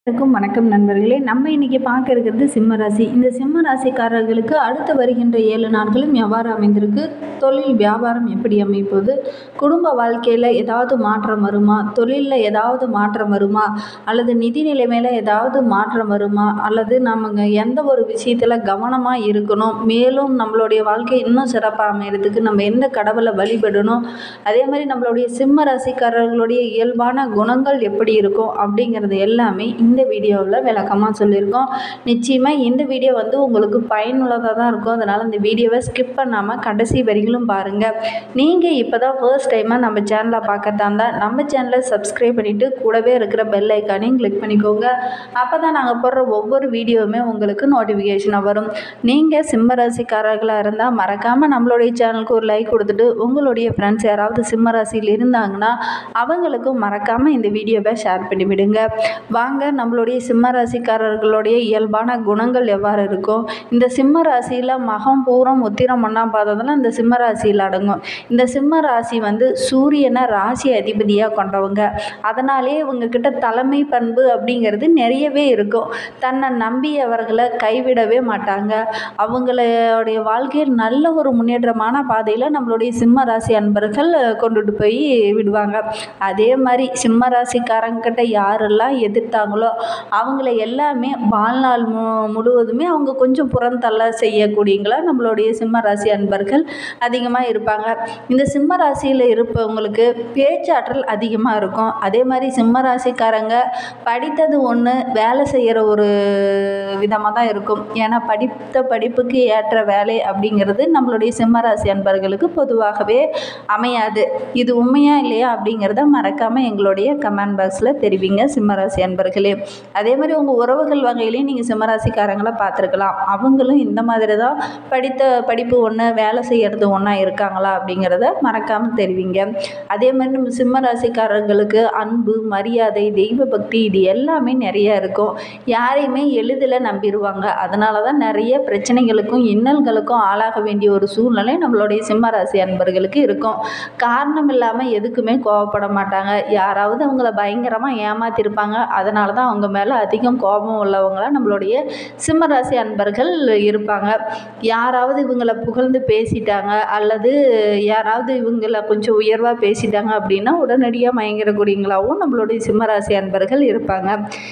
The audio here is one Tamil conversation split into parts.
வணக்கம் நண்பர்களே. நம்ம இன்னைக்கு பார்க்க இருக்கிறது சிம்ம ராசி. இந்த சிம்ம ராசிக்காரர்களுக்கு அடுத்து வருகின்ற 7 நாட்களும் எவ்வாறு அமைந்திருக்கு, தொழில் வியாபாரம் எப்படி அமைப்போது, குடும்ப வாழ்க்கையில் ஏதாவது மாற்றம் வருமா, தொழிலில் ஏதாவது மாற்றம் வருமா, அல்லது நிதி நிலைமையில் ஏதாவது மாற்றம் வருமா, அல்லது நம்ம எந்த ஒரு விஷயத்தில் கவனமாக இருக்கணும், மேலும் நம்மளுடைய வாழ்க்கை இன்னும் சிறப்பாக அமைகிறதுக்கு நம்ம எந்த கடவுளை வழிபடணும், அதே மாதிரி நம்மளுடைய சிம்ம ராசிக்காரர்களுடைய இயல்பான குணங்கள் எப்படி இருக்கும் அப்படிங்கிறது எல்லாமே இந்த வீடியோவில் விளக்கமாக சொல்லியிருக்கோம். நிச்சயமாக இந்த வீடியோ உங்களுக்கு பயனுள்ளதாக தான் இருக்கும். அதனால் இந்த வீடியோவை ஸ்கிப் பண்ணாமல் கடைசி வரையிலும் பாருங்கள். நீங்கள் இப்போ தான் ஃபர்ஸ்ட் டைமாக நம்ம சேனலை பார்க்கறதா இருந்தால் நம்ம சேனலை சப்ஸ்கிரைப் பண்ணிவிட்டு கூடவே இருக்கிற பெல் ஐக்கானையும் கிளிக் பண்ணிக்கோங்க. அப்போ தான் நாங்கள் போடுற ஒவ்வொரு வீடியோவுமே உங்களுக்கு நோட்டிஃபிகேஷனாக வரும். நீங்கள் சிம்ம ராசிக்காரர்களாக இருந்தால் மறக்காமல் நம்மளுடைய சேனலுக்கு ஒரு லைக் கொடுத்துட்டு உங்களுடைய ஃப்ரெண்ட்ஸ் யாராவது சிம்ம ராசியில் இருந்தாங்கன்னா அவங்களுக்கும் மறக்காமல் இந்த வீடியோவை ஷேர் பண்ணிவிடுங்க. வாங்க நம்மளுடைய சிம்ம ராசிக்காரர்களுடைய இயல்பான குணங்கள் எவ்வாறு இருக்கும். இந்த சிம்ம ராசியில் மகம் பூரம் உத்திரம் ஒன்றாம் பாதத்தில் இந்த சிம்ம ராசியில் அடங்கும். இந்த சிம்ம ராசி சூரியனை ராசி அதிபதியாக கொண்டவங்க. அதனாலே இவங்கக்கிட்ட தலைமை பண்பு அப்படிங்கிறது நிறையவே இருக்கும். தன்னை நம்பியவர்களை கைவிடவே மாட்டாங்க. அவங்களுடைய வாழ்க்கையில் நல்ல ஒரு முன்னேற்றமான பாதையில் நம்மளுடைய சிம்ம ராசி அன்பர்கள் கொண்டுட்டு போய் விடுவாங்க. அதே மாதிரி சிம்ம ராசிக்காரங்கிட்ட யாரெல்லாம் எதிர்த்தாங்களோ அவங்கள எல்லாமே வாழ்நாள் முழுவதுமே அவங்க கொஞ்சம் புறந்தள்ள செய்யக்கூடியங்களா நம்மளுடைய சிம்ம ராசி அன்பர்கள் அதிகமாக இருப்பாங்க. இந்த சிம்ம ராசியில் இருப்பவங்களுக்கு பேச்சாற்றல் அதிகமாக இருக்கும். அதே மாதிரி சிம்ம ராசிக்காரங்க படித்தது ஒன்று, வேலை செய்கிற ஒரு விதமாக தான் இருக்கும். ஏன்னா படித்த படிப்புக்கு ஏற்ற வேலை அப்படிங்கிறது நம்மளுடைய சிம்ம ராசி அன்பர்களுக்கு பொதுவாகவே அமையாது. இது உண்மையா இல்லையா அப்படிங்கிறத மறக்காமல் எங்களுடைய கமெண்ட் பாக்ஸில் தெரிவிங்க சிம்மராசி அன்பர்களே. அதே மாதிரி உங்கள் உறவுகள் வகையிலையும் நீங்கள் சிம்மராசிக்காரங்களை பார்த்துருக்கலாம். அவங்களும் இந்த மாதிரி தான் படித்த படிப்பு ஒன்று, வேலை செய்கிறது ஒன்றா இருக்காங்களா அப்படிங்கிறத மறக்காமல் தெரிவிங்க. அதே மாதிரி நம்ம சிம்மராசிக்காரர்களுக்கு அன்பு, மரியாதை, தெய்வ பக்தி இது எல்லாமே நிறைய இருக்கும். யாரையுமே எளிதில் நம்பிடுவாங்க. அதனால தான் நிறைய பிரச்சனைகளுக்கும் இன்னல்களுக்கும் ஆளாக வேண்டிய ஒரு சூழ்நிலை நம்மளுடைய சிம்மராசி அன்பர்களுக்கு இருக்கும். காரணம் இல்லாமல் எதுக்குமே கோவப்பட மாட்டாங்க. யாராவது அவங்கள பயங்கரமாக ஏமாத்திருப்பாங்க. அதனால தான் அவங்க மேலே அதிகம் கோபம் உள்ளவங்களாக நம்மளுடைய சிம்மராசி அன்பர்கள் இருப்பாங்க. யாராவது இவங்களை புகழ்ந்து பேசிட்டாங்க அல்லது யாராவது இவங்களை கொஞ்சம் உயர்வாக பேசிட்டாங்க அப்படின்னா உடனடியாக மயங்கிடக்கூடியவங்களாகவும் நம்மளுடைய சிம்மராசி அன்பர்கள் இருப்பாங்க.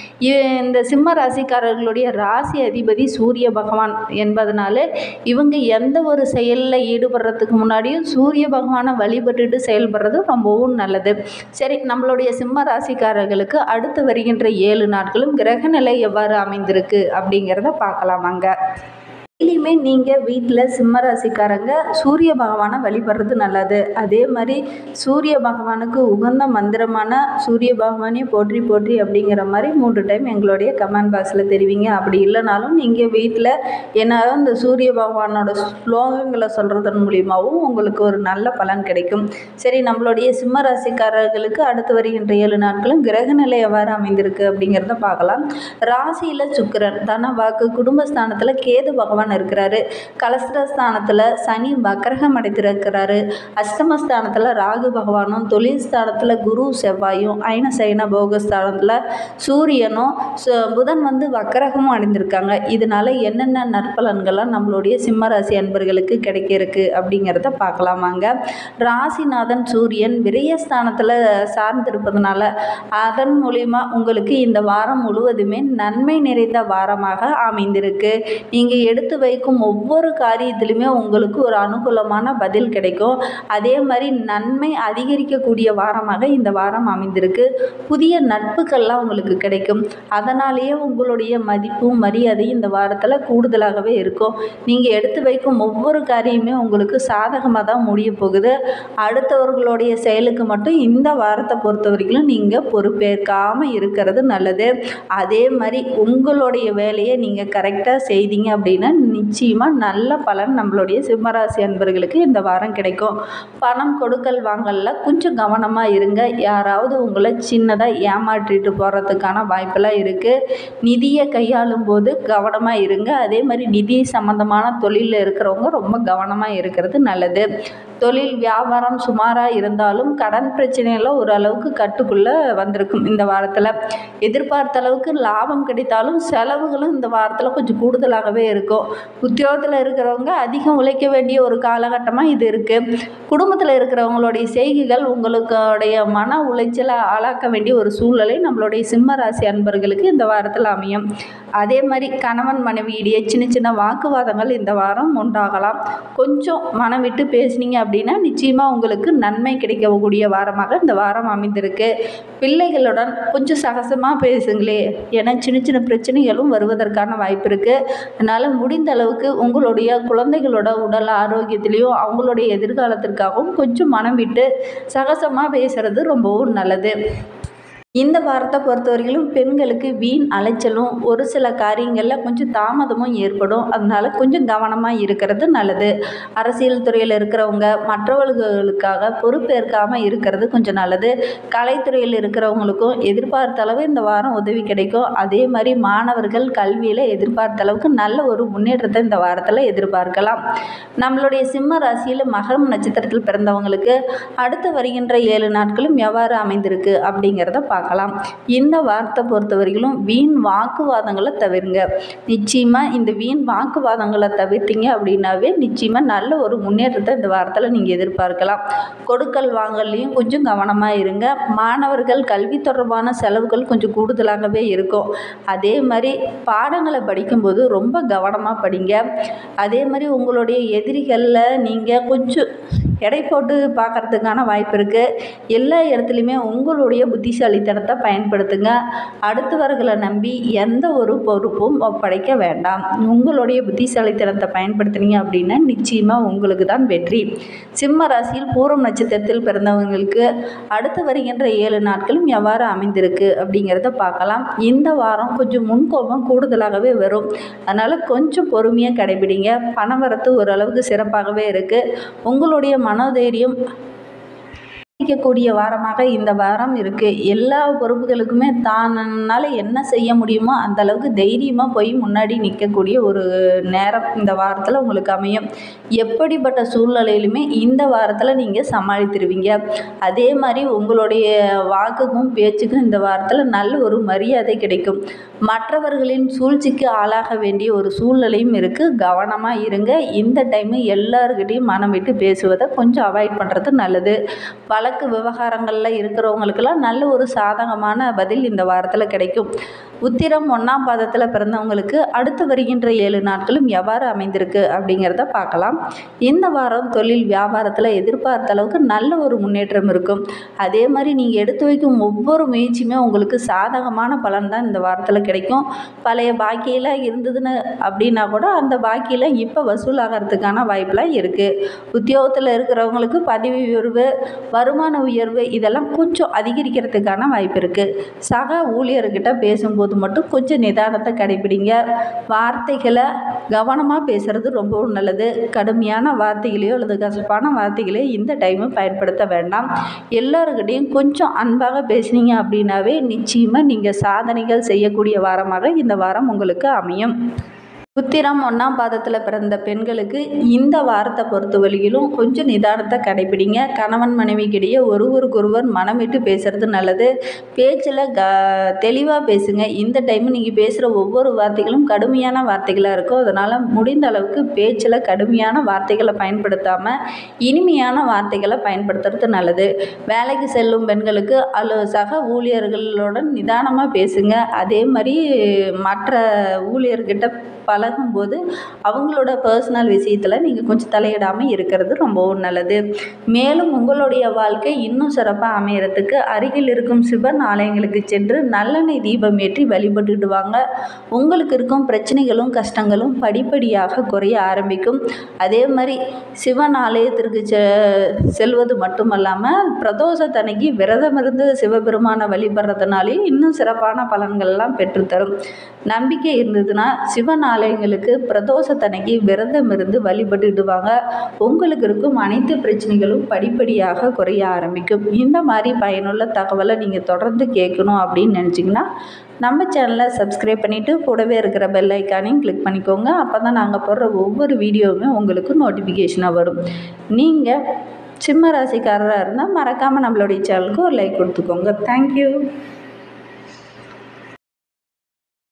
இந்த சிம்ம ராசிக்காரர்களுடைய ராசி அதிபதி சூரிய பகவான் என்பதனால இவங்க எந்த ஒரு செயலில் ஈடுபடுறதுக்கு முன்னாடியும் சூரிய பகவானை வழிபட்டுட்டு செயல்படுறது ரொம்பவும் நல்லது. சரி, நம்மளுடைய சிம்ம ராசிக்காரர்களுக்கு அடுத்து வருகின்ற 7 நாட்களும் கிரக நிலை எவ்வாறு அமைந்திருக்கு அப்படிங்கிறத பார்க்கலாமாங்க. டெய்லியுமே நீங்கள் வீட்டில் சிம்ம ராசிக்காரங்க சூரிய பகவானை வழிபடுறது நல்லது. அதே மாதிரி சூரிய பகவானுக்கு உகந்த மந்திரமான சூரிய பகவானே போற்றி போற்றி அப்படிங்கிற மாதிரி 3 டைம் எங்களுடைய கமெண்ட் பாக்ஸில் தெரிவிங்க. அப்படி இல்லைனாலும் நீங்கள் வீட்டில் என்னால் இந்த சூரிய பகவானோட ஸ்லோகங்களை சொல்கிறதன் மூலியமாகவும் உங்களுக்கு ஒரு நல்ல பலன் கிடைக்கும். சரி, நம்மளுடைய சிம்ம ராசிக்காரர்களுக்கு அடுத்து வருகின்ற 7 நாட்களும் கிரக நிலை எவ்வாறு அமைந்திருக்கு அப்படிங்கிறத பார்க்கலாம். ராசியில் சுக்கிரன், தன வாக்கு குடும்பஸ்தானத்தில் கேது பகவான் இருக்கிறாரு. கலஸ்திரஸ்தானத்தில் சனி வக்ரகம் அடைத்திருக்கிறாரு. அஷ்டமஸ்தானத்தில் ராகு பகவானும், தொழில் ஸ்தானத்தில் குரு செவ்வாயும், ஐன சைன போகஸ்தானத்தில் சூரியனும் புதன் வக்ரகமும் அடைந்திருக்காங்க. இதனால என்னென்ன நற்பலன்கள்லாம் நம்மளுடைய சிம்மராசி அன்பர்களுக்கு கிடைக்க இருக்கு அப்படிங்கிறத பார்க்கலாமாங்க. ராசிநாதன் சூரியன் விரயஸ்தானத்தில் சார்ந்திருப்பதனால அதன் மூலிமா உங்களுக்கு இந்த வாரம் முழுவதுமே நன்மை நிறைந்த வாரமாக அமைந்திருக்கு. நீங்கள் எடுத்து வைக்கும் ஒவ்வொரு காரியத்திலுமே உங்களுக்கு ஒரு அனுகூலமான பதில் கிடைக்கும். அதே மாதிரி நன்மை அதிகரிக்கக்கூடிய வாரமாக இந்த வாரம் அமைந்திருக்கு. புதிய நட்புகள்லாம் உங்களுக்கு கிடைக்கும். அதனாலேயே உங்களுடைய மதிப்பும் மரியாதையும் இந்த வாரத்தில் கூடுதலாகவே இருக்கும். நீங்கள் எடுத்து வைக்கும் ஒவ்வொரு காரியமே உங்களுக்கு சாதகமாக தான் முடிய போகுது. அடுத்தவர்களுடைய செயலுக்கு மட்டும் இந்த வாரத்தை பொறுத்த வரைக்கும் நீங்கள் பொறுப்பேற்காமல் இருக்கிறது நல்லது. அதே மாதிரி உங்களுடைய வேலையை நீங்கள் கரெக்டாக செய்தீங்க அப்படின்னா நிச்சயமாக நல்ல பலன் நம்மளுடைய சிம்மராசி அன்பர்களுக்கு இந்த வாரம் கிடைக்கும். பணம் கொடுக்கல் வாங்கலில் கொஞ்சம் கவனமாக இருங்க. யாராவது உங்களை சின்னதாக ஏமாற்றிட்டு போகிறதுக்கான வாய்ப்பெல்லாம் இருக்குது. நிதியை கையாளும் போது கவனமாக இருங்க. அதே மாதிரி நிதி சம்பந்தமான தொழிலில் இருக்கிறவங்க ரொம்ப கவனமாக இருக்கிறது நல்லது. தொழில் வியாபாரம் சுமாராக இருந்தாலும் கடன் பிரச்சனையெல்லாம் ஓரளவுக்கு கட்டுக்குள்ளே வந்திருக்கும் இந்த வாரத்தில். எதிர்பார்த்த அளவுக்கு லாபம் கிடைத்தாலும் செலவுகளும் இந்த வாரத்தில் கொஞ்சம் கூடுதலாகவே இருக்கும். உத்தியோகத்தில் இருக்கிறவங்க அதிகம் உழைக்க வேண்டிய ஒரு காலகட்டமாக இது இருக்குது. குடும்பத்தில் இருக்கிறவங்களுடைய செய்கைகள் உங்களுடைய மன உளைச்சலை ஆளாக்க வேண்டிய ஒரு சூழ்நிலை நம்மளுடைய சிம்ம ராசி அன்பர்களுக்கு இந்த வாரத்தில் அமையும். அதே மாதிரி கணவன் மனைவியிடையே சின்ன சின்ன வாக்குவாதங்கள் இந்த வாரம் உண்டாகலாம். கொஞ்சம் மனம் விட்டு பேசுனீங்க அப்படின்னா நிச்சயமாக உங்களுக்கு நன்மை கிடைக்கக்கூடிய வாரமாக இந்த வாரம் அமைந்திருக்கு. பிள்ளைகளுடன் கொஞ்சம் சகஜமாக பேசுங்களே, ஏன்னா சின்ன சின்ன பிரச்சனைகளும் வருவதற்கான வாய்ப்பு இருக்குது. அதனால் முடிந்த அளவுக்கு உங்களுடைய குழந்தைகளோட உடல் ஆரோக்கியத்திலையும் அவங்களுடைய எதிர்காலத்திற்காகவும் கொஞ்சம் மனம் விட்டு சகஜமாக பேசுகிறது ரொம்பவும் நல்லது. இந்த வாரத்தை பொறுத்தவரையிலும் பெண்களுக்கு வீண் அலைச்சலும் ஒரு சில காரியங்களில் கொஞ்சம் தாமதமும் ஏற்படும். அதனால் கொஞ்சம் கவனமாக இருக்கிறது நல்லது. அரசியல் துறையில் இருக்கிறவங்க மற்றவர்களுக்காக பொறுப்பேற்காமல் இருக்கிறது கொஞ்சம் நல்லது. கலைத்துறையில் இருக்கிறவங்களுக்கும் எதிர்பார்த்த அளவு இந்த வாரம் உதவி கிடைக்கும். அதே மாதிரி மாணவர்கள் கல்வியில் எதிர்பார்த்த அளவுக்கு நல்ல ஒரு முன்னேற்றத்தை இந்த வாரத்தில் எதிர்பார்க்கலாம். நம்மளுடைய சிம்ம ராசியில் மகம் நட்சத்திரத்தில் பிறந்தவங்களுக்கு அடுத்து வருகின்ற 7 நாட்களும் எவ்வாறு அமைந்திருக்கு அப்படிங்கிறத பார்க்கலாம். இந்த வாரத்தை பொறுத்தவரையிலும் வீண் வாக்குவாதங்களை தவிருங்க. நிச்சயமாக இந்த வீண் வாக்குவாதங்களை தவிர்த்தீங்க அப்படின்னாவே நிச்சயமாக நல்ல ஒரு முன்னேற்றத்தை இந்த வாரத்தில் நீங்கள் எதிர்பார்க்கலாம். கொடுக்கல் வாங்கலையும் கொஞ்சம் கவனமாக இருங்க. மாணவர்கள் கல்வி தொடர்பான செலவுகள் கொஞ்சம் கூடுதலாகவே இருக்கும். அதே மாதிரி பாடங்களை படிக்கும்போது ரொம்ப கவனமாக படிங்க. அதே மாதிரி உங்களுடைய எதிரிகளில் நீங்கள் கொஞ்சம் எடை போட்டு பார்க்குறதுக்கான வாய்ப்பு இருக்குது. எல்லா இடத்துலையுமே உங்களுடைய புத்திசாலித்தனத்தை பயன்படுத்துங்க. அடுத்தவர்களை நம்பி எந்த ஒரு பொறுப்பும் ஒப்படைக்க வேண்டாம். உங்களுடைய புத்திசாலித்தனத்தை பயன்படுத்துனீங்க அப்படின்னா நிச்சயமாக உங்களுக்கு தான் வெற்றி. சிம்ம ராசியில் பூரம் நட்சத்திரத்தில் பிறந்தவங்களுக்கு அடுத்து வருகின்ற 7 நாட்களும் எவ்வாறு அமைந்திருக்கு அப்படிங்கிறத பார்க்கலாம். இந்த வாரம் கொஞ்சம் முன்கோபம் கூடுதலாகவே வரும். அதனால் கொஞ்சம் பொறுமையாக கடைபிடிங்க. பணவரத்து ஓரளவுக்கு சிறப்பாகவே இருக்குது. உங்களுடைய மனோதைரியம் கூடிய வாரமாக இந்த வாரம் இருக்குது. எல்லா பொறுப்புகளுக்குமே தன்னால் என்ன செய்ய முடியுமோ அந்த அளவுக்கு தைரியமாக போய் முன்னாடி நிற்கக்கூடிய ஒரு நேரம் இந்த வாரத்தில் உங்களுக்கு அமையும். எப்படிப்பட்ட சூழ்நிலையிலுமே இந்த வாரத்தில் நீங்கள் சமாளித்திருவீங்க. அதே மாதிரி உங்களுடைய வாக்குக்கும் பேச்சுக்கும் இந்த வாரத்தில் நல்ல ஒரு மரியாதை கிடைக்கும். மற்றவர்களின் சூழ்ச்சிக்கு ஆளாக வேண்டிய ஒரு சூழ்நிலையும் இருக்குது. கவனமாக இருங்க. இந்த டைமு எல்லாருக்கிட்டையும் மனம் விட்டு பேசுவதை கொஞ்சம் அவாய்ட் பண்ணுறது நல்லது. வழக்கு விவகாரங்களில் இருக்கிறவங்களுக்கெல்லாம் நல்ல ஒரு சாதகமான பதில் இந்த வாரத்தில் கிடைக்கும். உத்திரம் 1ஆம் பாதத்தில் பிறந்தவங்களுக்கு அடுத்து வருகின்ற 7 நாட்களும் எவ்வாறு அமைந்திருக்கு அப்படிங்கிறத பார்க்கலாம். இந்த வாரம் தொழில் வியாபாரத்தில் எதிர்பார்த்த அளவுக்கு நல்ல ஒரு முன்னேற்றம் இருக்கும். அதே மாதிரி நீங்கள் எடுத்து வைக்கும் ஒவ்வொரு முயற்சியுமே உங்களுக்கு சாதகமான பலன் தான் இந்த வாரத்தில் கிடைக்கும். பழைய பாக்கியெல்லாம் இருந்ததுன்னு அப்படின்னா கூட அந்த பாக்கியெல்லாம் இப்போ வசூலாகிறதுக்கான வாய்ப்பெலாம் இருக்குது. உத்தியோகத்தில் இருக்கிறவங்களுக்கு பதவி உயர்வு, வருமான உயர்வு இதெல்லாம் கொஞ்சம் அதிகரிக்கிறதுக்கான வாய்ப்பு இருக்குது. சக ஊழியர்கிட்ட பேசும்போது மட்டும் கொஞ்சம் நிதானத்தை கடைபிடிங்க. வார்த்தைகளை கவனமாக பேசுகிறது ரொம்பவும் நல்லது. கடுமையான வார்த்தைகளையோ அல்லது கசப்பான வார்த்தைகளையோ இந்த டைமு பயன்படுத்த வேண்டாம். எல்லாருக்கிட்டையும் கொஞ்சம் அன்பாக பேசுனீங்க அப்படின்னாவே நிச்சயமாக நீங்கள் சாதனைகள் செய்யக்கூடிய வாரமாக இந்த வாரம் உங்களுக்கு அமையும். உத்திரம் 1ஆம் பாதத்தில் பிறந்த பெண்களுக்கு இந்த வாரத்தை பொறுத்தவரையிலும் கொஞ்சம் நிதானத்தை கடைபிடிங்க. கணவன் மனைவிக்கிடையே ஒருவருக்கொருவர் மனம் விட்டு பேசுகிறது நல்லது. பேச்சில் தெளிவாக பேசுங்க. இந்த டைமு நீங்கள் பேசுகிற ஒவ்வொரு வார்த்தைகளும் கடுமையான வார்த்தைகளாக இருக்கும். அதனால் முடிந்த அளவுக்கு பேச்சில் கடுமையான வார்த்தைகளை பயன்படுத்தாமல் இனிமையான வார்த்தைகளை பயன்படுத்துறது நல்லது. வேலைக்கு செல்லும் பெண்களுக்கு சக ஊழியர்களுடன் நிதானமாக பேசுங்க. அதே மாதிரி மற்ற ஊழியர்கிட்ட பழகும்போது அவங்களோட பர்சனல் விஷயத்தில் நீங்கள் கொஞ்சம் தலையிடாமல் இருக்கிறது ரொம்பவும் நல்லது. மேலும் உங்களுடைய வாழ்க்கை இன்னும் சிறப்பாக அமையறதுக்கு அருகில் இருக்கும் சிவன் ஆலயங்களுக்கு சென்று நல்லெண்ணெய் தீபம் ஏற்றி வழிபட்டுட்டு வாங்க. உங்களுக்கு இருக்கும் பிரச்சனைகளும் கஷ்டங்களும் படிப்படியாக குறைய ஆரம்பிக்கும். அதே மாதிரி சிவன் ஆலயத்திற்கு செல்வது மட்டுமல்லாமல் பிரதோஷத்தன்னைக்கு விரதம் இருந்து சிவபெருமானை வழிபடுறதுனாலே இன்னும் சிறப்பான பலன்கள்லாம் பெற்றுத்தரும். நம்பிக்கை இருந்ததுன்னா சிவன் ஆலயம் ஆலயங்களுக்கு பிரதோஷத்தன்னைக்கு விரதம் இருந்து வழிபட்டுடுவாங்க. உங்களுக்கு இருக்கும் அனைத்து பிரச்சனைகளும் படிப்படியாக குறைய ஆரம்பிக்கும். இந்த மாதிரி பயனுள்ள தகவலை நீங்கள் தொடர்ந்து கேட்கணும் அப்படின்னு நினச்சிங்கன்னா நம்ம சேனலை சப்ஸ்கிரைப் பண்ணிவிட்டு கூடவே இருக்கிற பெல் ஐக்கானையும் கிளிக் பண்ணிக்கோங்க. அப்போ தான் நாங்கள் போடுற ஒவ்வொரு வீடியோவுமே உங்களுக்கு நோட்டிஃபிகேஷனாக வரும். நீங்கள் சிம்ம ராசிக்காரராக இருந்தால் மறக்காமல் நம்மளுடைய சேனலுக்கு ஒரு லைக் கொடுத்துக்கோங்க. தேங்க்யூ.